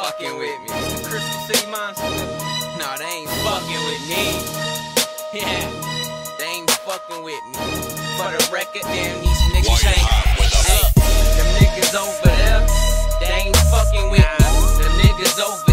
fucking with me. The Crystal City Monster? Nah, they ain't fucking with me. Yeah, they ain't fucking with me. For the record, damn, these niggas ain't. Hey, them niggas over there, they ain't fucking with me. Them niggas over